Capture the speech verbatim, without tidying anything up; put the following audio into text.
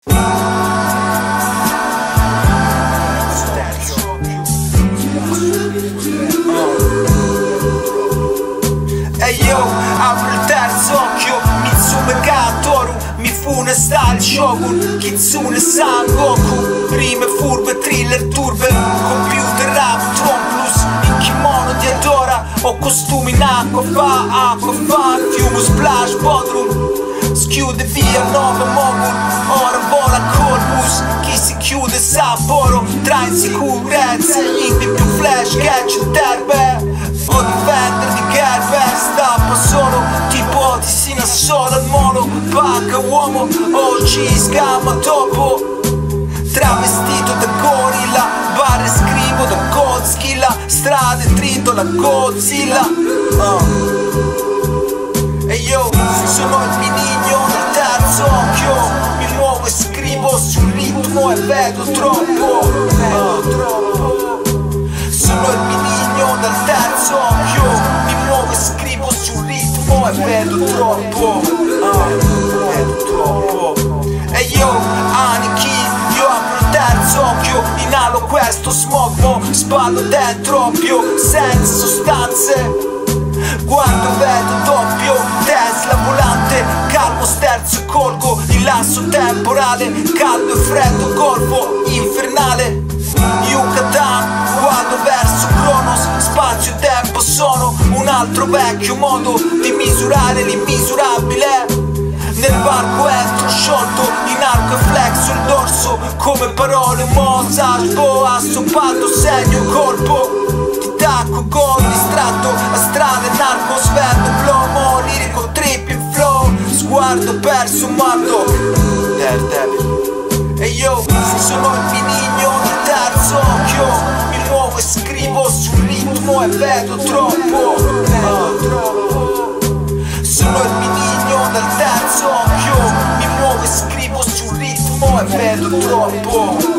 Ehi yo, apro il terzo occhio, Mitsume Kantoru, Mifune style Shogun, Kitsune Sangoku, rime furbe, thriller turbe, computer rap, Tron Plus, in kimono di Adora, ho costumi in acqua fa, acqua fa, fiumo splash, Bodrum, schiude via nove mogul, ora vola Corpus, chi si chiude Sapporo, tra insicurezze, indie più flash, catch il terbe, o difender di Gerber, stappa solo, tipo ti si nassola al molo, pacca uomo, oggi scamma dopo, travestito da gorilla, barre scrivo da Godzilla, strade trito la Godzilla, uh. E io sono il minigno del terzo occhio, mi muovo e scrivo sul ritmo e vedo troppo, uh. Sono il minigno del terzo occhio, mi muovo e scrivo sul ritmo e vedo troppo, uh. Vedo troppo. E io, Aniki, io apro il terzo occhio, inalo questo smog, mo spallo dentro oppio, senza sostanze. Guardo, vedo doppio, Tesla volante, calmo sterzo e colgo il lasso temporale, caldo e freddo, golfo infernale, Yucatan, guardo verso Cronos, spazio e tempo sono un altro vecchio modo di misurare l'immisurabile. Nel varco entro sciolto, in arco e flexo il dorso, come parole mossa, boa, sopato, segno, colpo. Tacco, gol, distratto, astrale, narco, svelto, plomo, lirico, trip in flow, sguardo perso, matto, Daredevil. E io sono il minigno del terzo occhio, mi muovo e scrivo sul ritmo e vedo troppo, uh. Sono il minigno del terzo occhio, mi muovo e scrivo sul ritmo e vedo troppo.